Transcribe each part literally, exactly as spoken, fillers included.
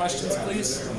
questions, please. Is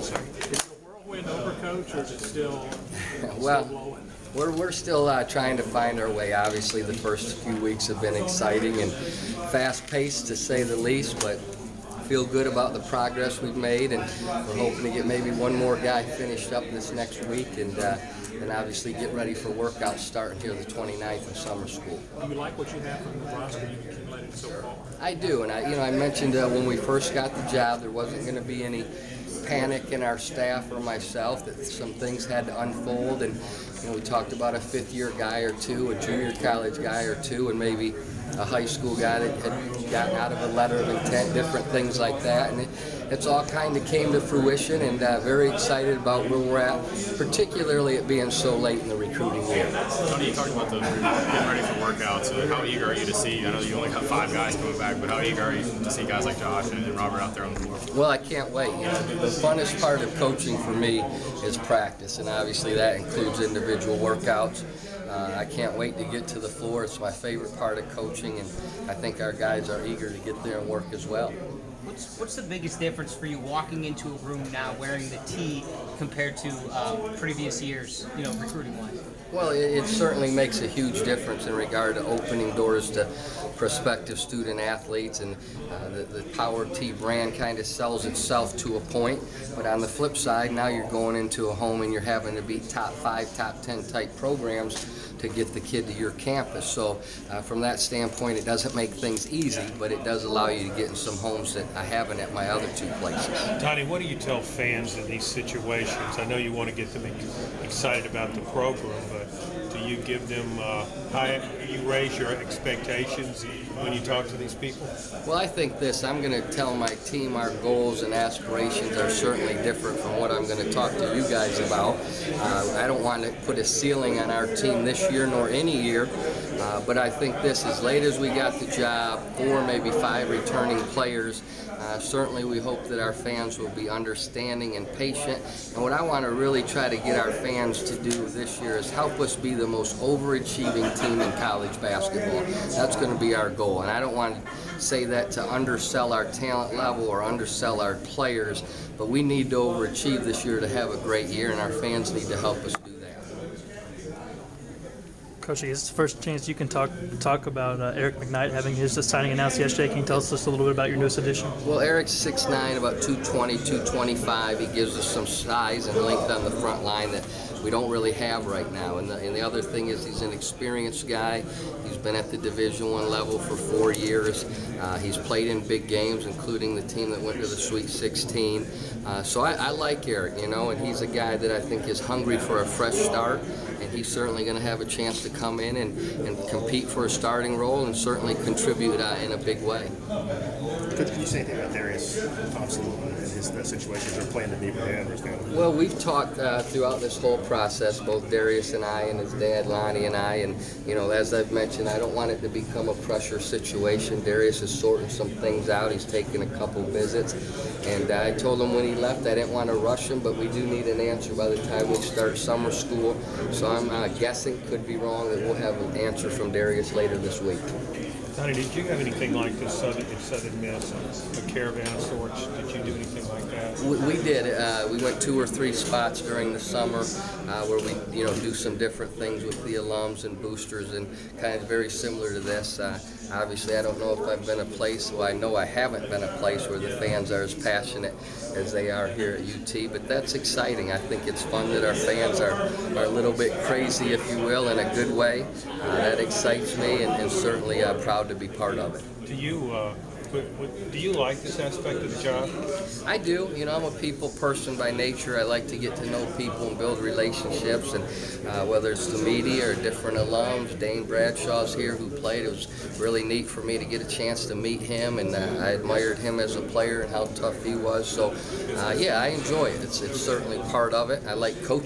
it a whirlwind over, Coach, or is it still, well, still blowing? We're, we're still uh, trying to find our way. Obviously, the first few weeks have been exciting and fast-paced, to say the least, but feel good about the progress we've made, and we're hoping to get maybe one more guy finished up this next week, and uh, and obviously get ready for workouts starting here the twenty-ninth in summer school. Do you like what you have from the roster you've accumulated so far? I do, and I, you know, I mentioned uh, when we first got the job, there wasn't going to be any panic in our staff or myself, that some things had to unfold, and you know, we talked about a fifth-year guy or two, a junior college guy or two, and maybe a high school guy that had gotten out of a letter of intent, different things like that, and it, it's all kind of came to fruition, and uh, very excited about where we're at, particularly it being so late in the recruiting year. Tony, you talked about the getting ready for workouts. So how eager are you to see? I know you only got five guys coming back, but how eager are you to see guys like Josh and, and Robert out there on the floor? Well, I can't wait. You know, the funnest part of coaching for me is practice, and obviously that includes individual workouts. Uh, I can't wait to get to the floor. It's my favorite part of coaching, and I think our guys are eager to get there and work as well. What's, what's the biggest difference for you walking into a room now wearing the T compared to uh, previous years, you know, recruiting-wise? Well, it, it certainly makes a huge difference in regard to opening doors to prospective student athletes, and uh, the, the Power T brand kind of sells itself to a point. But on the flip side, now you're going into a home and you're having to beat top five, top ten type programs to get the kid to your campus. So uh, from that standpoint, it doesn't make things easy, but it does allow you to get in some homes that I haven't at my other two places. Tony, what do you tell fans in these situations? I know you want to get them excited about the program, but do you give them uh, high, you raise your expectations when you talk to these people? Well, I think this, I'm going to tell my team our goals and aspirations are certainly different from what I'm going to talk to you guys about. Uh, I don't want to put a ceiling on our team this year nor any year, uh, but I think this, as late as we got the job, four, maybe five returning players, Uh, certainly we hope that our fans will be understanding and patient, and what I want to really try to get our fans to do this year is help us be the most overachieving team in college basketball. That's going to be our goal, and I don't want to say that to undersell our talent level or undersell our players, but we need to overachieve this year to have a great year, and our fans need to help us do that. Coach, I guess it's the first chance you can talk talk about uh, Eric McKnight having his signing announced yesterday. Can you tell us just a little bit about your newest addition? Well, Eric's six nine, about two twenty, two twenty-five. He gives us some size and length on the front line that we don't really have right now. And the, and the other thing is he's an experienced guy. He's been at the Division One level for four years. Uh, he's played in big games, including the team that went to the Sweet sixteen. Uh, so I, I like Eric, you know, and he's a guy that I think is hungry for a fresh start. And he's certainly going to have a chance to come in and, and compete for a starting role and certainly contribute uh, in a big way. Could you say anything about Darius Thompson and his that situation? They're playing the neighborhood or something? Well, we've talked uh, throughout this whole process, both Darius and I and his dad, Lonnie, and I, and you know, as I've mentioned, I don't want it to become a pressure situation. Darius is sorting some things out. He's taken a couple visits, and uh, I told him when he left I didn't want to rush him, but we do need an answer by the time we start summer school. So I'm uh, guessing, could be wrong, that we'll have an answer from Darius later this week. Tony, did you have anything like this Southern, Southern Miss, a caravan of sorts? Did you do anything like that? We, we did. Uh, we went two or three spots during the summer uh, where we, you know, do some different things with the alums and boosters, and kind of very similar to this. Uh, obviously, I don't know if I've been a place, well, I know I haven't been a place where the fans are as passionate as they are here at U T, but that's exciting. I think it's fun that our fans are, are a little bit crazy, if you will, in a good way. Uh, that excites me, and, and certainly uh, proud to be part of it. Do you uh, do you like this aspect of the job? I do. You know, I'm a people person by nature. I like to get to know people and build relationships, and uh, whether it's the media or different alums. Dane Bradshaw's here who played. It was really neat for me to get a chance to meet him, and uh, I admired him as a player and how tough he was. So, uh, yeah, I enjoy it. It's, it's certainly part of it. I like coaching,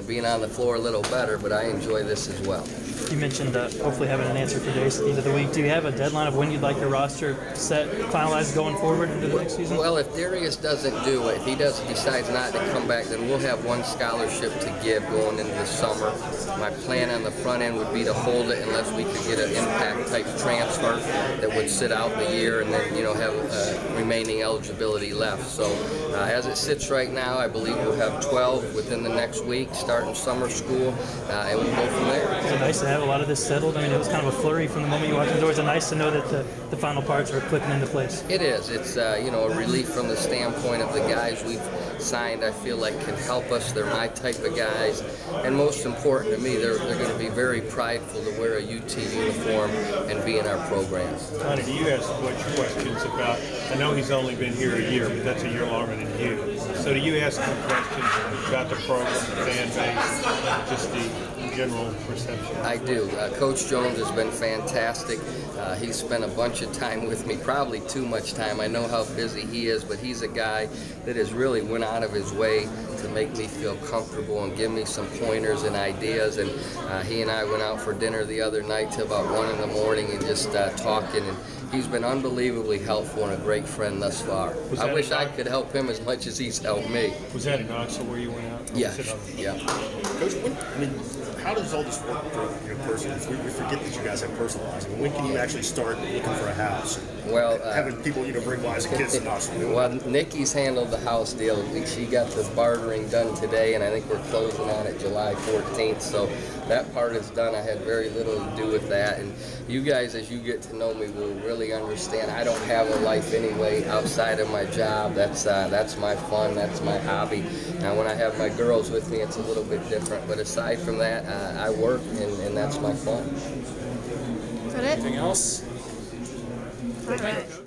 being on the floor a little better, but I enjoy this as well. You mentioned uh, hopefully having an answer for Jace at the end of the week. Do you have a deadline of when you'd like your roster set, finalized going forward into the next season? Well, if Darius doesn't do it, if he does decides not to come back, then we'll have one scholarship to give going into the summer. My plan on the front end would be to hold it unless we could get an impact type transfer that would sit out the year and then, you know, have uh, remaining eligibility left. So uh, as it sits right now, I believe we'll have twelve within the next week, starting summer school, uh, and we'll go from there. Is it nice to have a lot of this settled? I mean, it was kind of a flurry from the moment you walked in the doors. It's nice to know that the, the final parts are clicking into place. It is. It's uh, you know, a relief from the standpoint of the guys we've signed. I feel like can help us. They're my type of guys, and most important to me, they're they're going to be very prideful to wear a U T uniform and be in our program. Connie, do you ask Butch questions about? I know he's only been here a year, but that's a year longer than you. So do you ask him questions about the program, the fan base, just the general perception? I do. Uh, Coach Jones has been fantastic. Uh, he's spent a bunch of time with me, probably too much time. I know how busy he is, but he's a guy that has really went out of his way to make me feel comfortable and give me some pointers and ideas. And uh, he and I went out for dinner the other night till about one in the morning and just uh, talking. And he's been unbelievably helpful and a great friend thus far. I wish I could help him as much as he's helped me. Was that in Knoxville where you went out? Yeah. Yeah. Coach, when, I mean, how does all this work for your personal? We, we forget that you guys have personal lives. I mean, when can you actually start looking for a house? Well, uh, having people, you know, bring wives and kids to Knoxville. Well, Nikki's handled the house deal. She got the bartering done today, and I think we're closing on it July fourteenth. So that part is done. I had very little to do with that. And you guys, as you get to know me, will really understand I don't have a life anyway outside of my job. That's uh, that's my fun. That's my hobby. Now, when I have my girls with me, it's a little bit different. But aside from that, uh, I work, and, and that's my fun. Is that it? Anything else? All right.